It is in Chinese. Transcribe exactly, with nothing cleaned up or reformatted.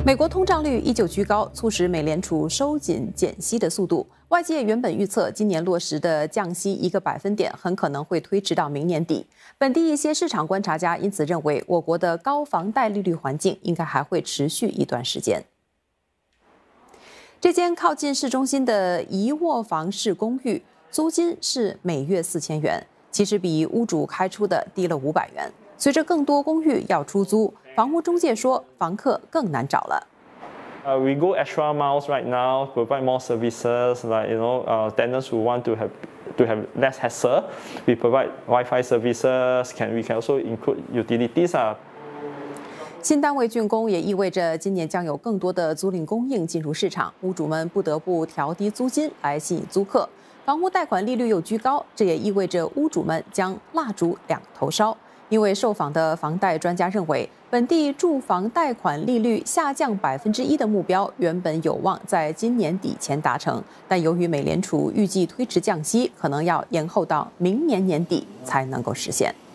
美国通胀率依旧居高，促使美联储收紧减息的速度。外界原本预测今年落实的降息一个百分点很可能会推迟到明年底。本地一些市场观察家因此认为，我国的高房贷利率环境应该还会持续一段时间。这间靠近市中心的一卧房式公寓，租金是每月四千元，其实比屋主开出的低了五百元。随着更多公寓要出租，房屋中介说，房客更难找了。 Uh, we go extra miles right now, provide more services like you know uh, tenants who want to have to have less hassle. We provide Wi-Fi services. Can we can also include utilities 啊。 新单位竣工也意味着今年将有更多的租赁供应进入市场，屋主们不得不调低租金来吸引租客。房屋贷款利率又居高，这也意味着屋主们将蜡烛两头烧。因为受访的房贷专家认为，本地住房贷款利率下降百分之一的目标原本有望在今年底前达成，但由于美联储预计推迟降息，可能要延后到明年年底才能够实现。